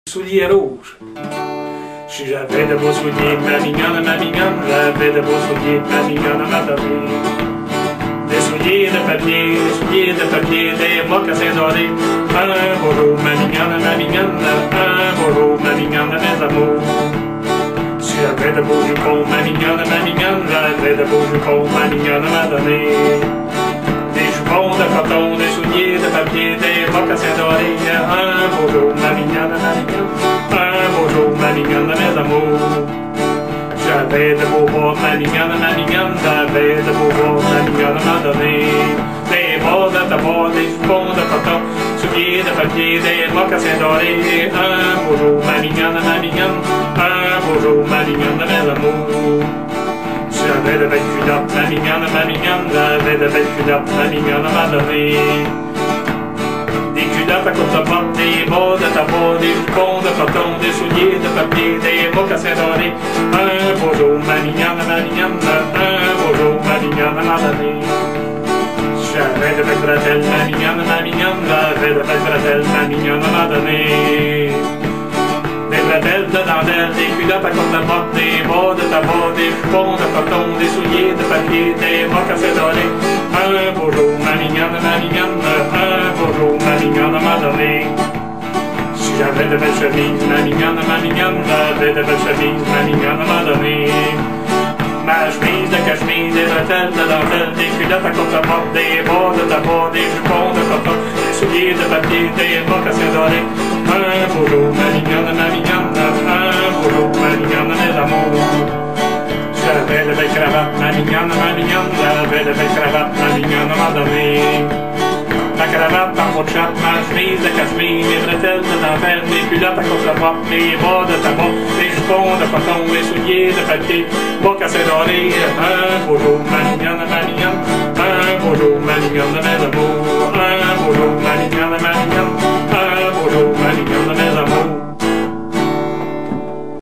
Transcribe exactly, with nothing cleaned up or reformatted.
Souliers rouges. Si j'avais de beaux souliers, ma mignonne, ma mignonne, j'avais de beaux souliers, ma mignonne m'a donné. Des souliers de papier, des souliers de papier, des mocassins dorés. Un beau jour, ma mignonne, ma mignonne, un beau jour, ma mignonne, mes amours. Si j'avais de beaux jupons, ma mignonne, ma mignonne, j'avais de beaux jupons, ma mignonne m'a donné. Des jupons de coton, des souliers de papier, des mocassins dorés. Un beau jour, ma mignonne, ma mignonne, un beau jour, ma mignonne, mes amours. J'avais de beaux bas, ma mignonne, ma mignonne, j'avais de beaux bas, ma mignonne m'a donné. Des bas de tabac, des jupons de coton, souliers de papier, des mocassins dorés. Un beau jour, ma mignonne, ma mignonne, un beau jour, ma mignonne, mes amours. J'avais de belles culottes, ma mignonne, ma mignonne, j'avais de belles culottes, ma mignonne m'a donné. Des culottes à courte porte, des bas de tabac, des jupons de coton, des souliers de papier, des mocassins dorés. Un beau jour, ma mignonne, ma mignonne, un beau jour, ma mignonne m'a donné. J'avais de belles bretelles, ma mignonne, ma mignonne, j'avais de belles bretelles, ma mignonne m'a donné. Des bretelles de dentelle, des culottes à courte porte, des bas de tabac, des jupons de coton, des souliers de papier, des mocassins dorés. Un beau jour, ma mignonne, ma mignonne, un beau jour, ma mignonne m'a donné. Si j'avais de belles chemises, ma mignonne, ma mignonne, j'avais de belles chemises, ma mignonne m'a donné. Ma chemise de cachemire, des bretelles de dentelle, des culottes à courte porte, des bas de tabac, des jupons de coton, des souliers de papier, des mocassins dorés. Un beau jour, ma mignonne, ma mignonne, un beau jour, ma mignonne, mes amours. J'avais de belles cravates, ma mignonne, ma mignonne, j'avais de belles cravates, ma mignonne m'a donné. Ma cravate en peau de chatte, ma chemise de cachemire, mes bretelles de dentelle, mes culottes à courte porte, mes bas de tabac, mes jupons de coton, mes souliers de papier, mocassins dorés. Un beau jour, ma mignonne, ma mignonne, un beau jour, ma mignonne, mes amours.